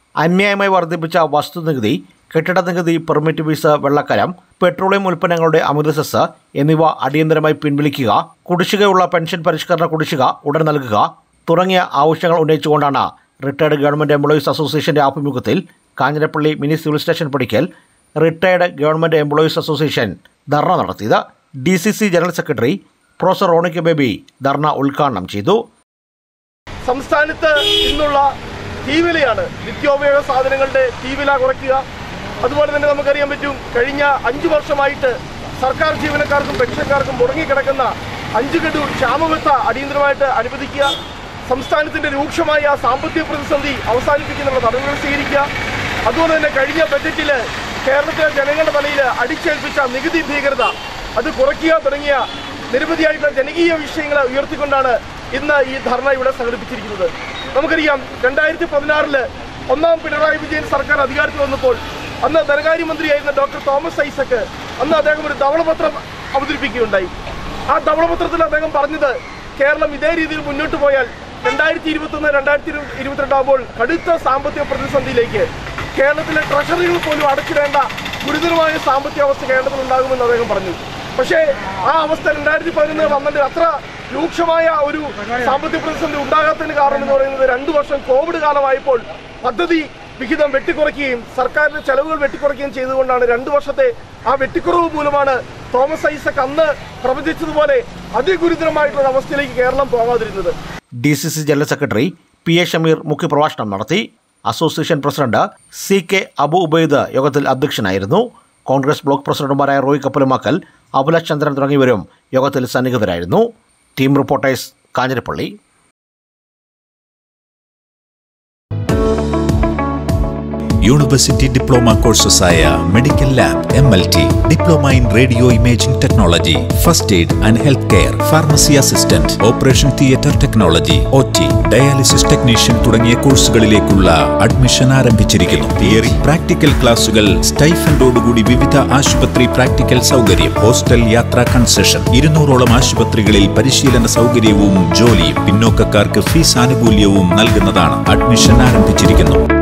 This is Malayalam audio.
അന്യായമായി വർദ്ധിപ്പിച്ച വസ്തുനികുതി, കെട്ടിട നികുതി, പെർമിറ്റ് ഫീസ്, വെള്ളക്കരം, പെട്രോളിയം ഉൽപ്പന്നങ്ങളുടെ അമിത സെസ് എന്നിവ അടിയന്തരമായി പിൻവലിക്കുക, കുടിശ്ശികയുള്ള പെൻഷൻ പരിഷ്കരണ കുടിശ്ശിക ഉടൻ നൽകുക തുടങ്ങിയ ആവശ്യങ്ങൾ ഉന്നയിച്ചുകൊണ്ടാണ് റിട്ടയർഡ് ഗവൺമെന്റ് എംപ്ലോയീസ് അസോസിയേഷന്റെ ആഭിമുഖ്യത്തിൽ കാഞ്ഞിരപ്പള്ളി മിനി സിവിൽ സ്റ്റേഷൻ പടിക്കൽ retired government employees association dharna നടത്തിയത്. DCC general secretary professor Ronik Baby dharna ഉദ്ഘാടനം ചെയ്തു. സംസ്ഥാനത്ത് ഇന്നുള്ള തീവിലയാണ്, നിത്യോപയോഗ സാധനങ്ങളുടെ തീവില കുറയ്ക്കുക. അതുപോലെ തന്നെ നമുക്കറിയാൻ പറ്റും, കഴിഞ്ഞ 5 വർഷമായിട്ട് സർക്കാർ ജീവനക്കാർക്കും പെൻഷൻകാർക്കും മുടങ്ങിക്കിടക്കുന്ന 5 ഗഡു ക്ഷാമബത്ത അടിയന്തരമായിട്ട് അനുവദിക്കുക. സംസ്ഥാനത്തിന്റെ രൂക്ഷമായ സാമ്പത്തിക പ്രതിസന്ധി അവസാനിപ്പിക്കുന്നതിനുള്ള നടപടികൾ സ്വീകരിക്കുക. അതുപോലെ തന്നെ കഴിഞ്ഞ ബജറ്റിൽ കേരളത്തിലെ ജനങ്ങളുടെ തലയിൽ അടിച്ചേൽപ്പിച്ച നികുതി ഭീകരത അത് കുറയ്ക്കുക തുടങ്ങിയ നിരവധിയായിട്ടുള്ള ജനകീയ വിഷയങ്ങൾ ഉയർത്തിക്കൊണ്ടാണ് ഇന്ന് ഈ ധർണ ഇവിടെ സംഘടിപ്പിച്ചിരിക്കുന്നത്. നമുക്കറിയാം, 2016 ഒന്നാം പിണറായി വിജയൻ സർക്കാർ അധികാരത്തിൽ വന്നപ്പോൾ അന്ന് ധനകാര്യമന്ത്രിയായിരുന്ന ഡോക്ടർ തോമസ് ഐസക് അന്ന് അദ്ദേഹം ഒരു ധവളപത്രം അവതരിപ്പിക്കുകയുണ്ടായി. ആ ധവളപത്രത്തിൽ അദ്ദേഹം പറഞ്ഞത്, കേരളം ഇതേ രീതിയിൽ മുന്നോട്ട് പോയാൽ 2021-2022 ആകുമ്പോൾ കടുത്ത സാമ്പത്തിക പ്രതിസന്ധിയിലേക്ക് കേരളത്തിലെ ട്രഷറികൾ പോലും അടച്ചിടേണ്ട ഗുരുതരമായ സാമ്പത്തിക അവസ്ഥ കേരളത്തിൽ ഉണ്ടാകുമെന്ന് അദ്ദേഹം പറഞ്ഞു. പക്ഷേ ആ അവസ്ഥ 2011-12 അത്ര രൂക്ഷമായ ഒരു സാമ്പത്തിക പ്രതിസന്ധി ഉണ്ടാകാത്തതിന് കാരണം എന്ന് പറയുന്നത് 2 വർഷം കോവിഡ് കാലമായപ്പോൾ പദ്ധതി വിഹിതം വെട്ടിക്കുറയ്ക്കുകയും സർക്കാരിന്റെ ചെലവുകൾ വെട്ടിക്കുറയ്ക്കുകയും ചെയ്തുകൊണ്ടാണ് 2 വർഷത്തെ ആ വെട്ടിക്കുറവ് മൂലമാണ് തോമസ് ഐസക് അന്ന് പ്രവചിച്ചതുപോലെ അതിഗുരുതരമായിട്ടുള്ള അവസ്ഥയിലേക്ക് കേരളം പോകാതിരുന്നത്. DCC general secretary PA Shameer മുഖ്യപ്രഭാഷണം നടത്തി. Association president CK Abu Ubaid യോഗത്തിൽ അധ്യക്ഷനായിരുന്നു. കോൺഗ്രസ് ബ്ലോക്ക് പ്രസിഡന്റുമാരായ റോയ് കപ്പലുമാക്കൽ, അഭിലാഷ് ചന്ദ്രൻ തുടങ്ങിയവരും യോഗത്തിൽ സന്നിഹിതരായിരുന്നു. Team reporters, Kanjirappally. University diploma കോഴ്സസായ medical lab, MLT, diploma in radio imaging technology, first aid and health care, pharmacy assistant, operation theatre technology, OT, dialysis technician തുടങ്ങിയ കോഴ്സുകളിലേക്കുള്ള അഡ്മിഷൻ ആരംഭിച്ചിരിക്കുന്നു. തിയറി, പ്രാക്ടിക്കൽ ക്ലാസുകൾ, സ്റ്റൈഫൻഡോടുകൂടി വിവിധ ആശുപത്രി പ്രാക്ടിക്കൽ സൗകര്യം, ഹോസ്റ്റൽ യാത്രാ കൺസെഷൻ, 200ഓളം ആശുപത്രികളിൽ പരിശീലന സൗകര്യവും ജോലിയും, പിന്നോക്കക്കാർക്ക് ഫീസ് ആനുകൂല്യവും നൽകുന്നതാണ്. അഡ്മിഷൻ ആരംഭിച്ചിരിക്കുന്നു.